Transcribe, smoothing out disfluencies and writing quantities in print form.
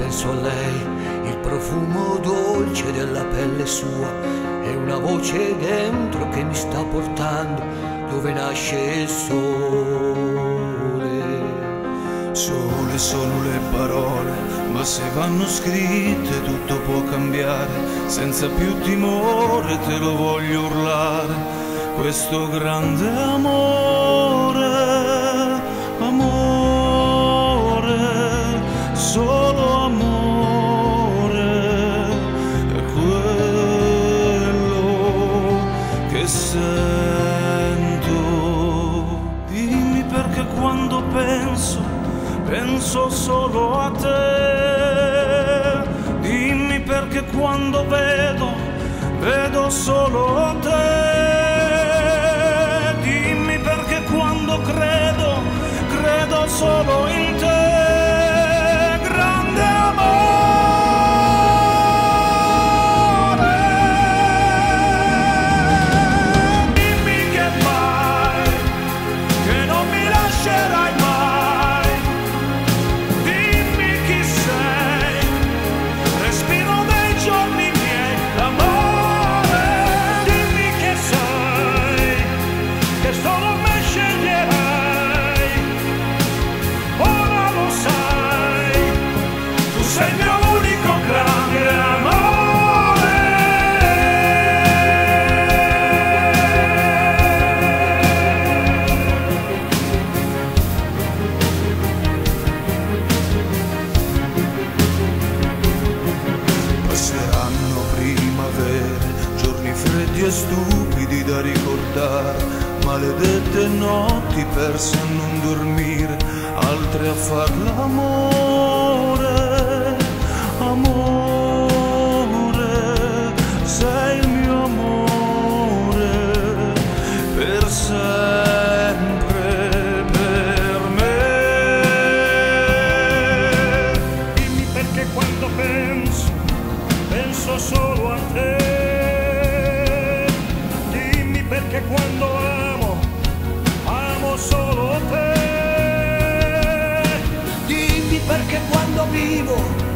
penso a lei, il profumo dolce della pelle sua, e una voce dentro che mi sta portando dove nasce il sole. Sole sono le parole, ma se vanno scritte tutto può cambiare. Senza più timore te lo voglio urlare, questo grande amore, amore, solo amore, è quello che sento. Dimmi perché quando penso solo a te. Dimmi perché quando vedo solo te. Dimmi perché quando credo solo in te. Grande amore, dimmi che mai, che non mi lascerai mai. Sei il mio unico grande amore. Passeranno primavere, giorni freddi e stupidi da ricordare, maledette notti perse a non dormire, altre a far l'amore. Amore, sei il mio amore, per sempre, per me. Dimmi perché quando penso solo a te. Dimmi perché quando amo solo te. Dimmi perché quando vivo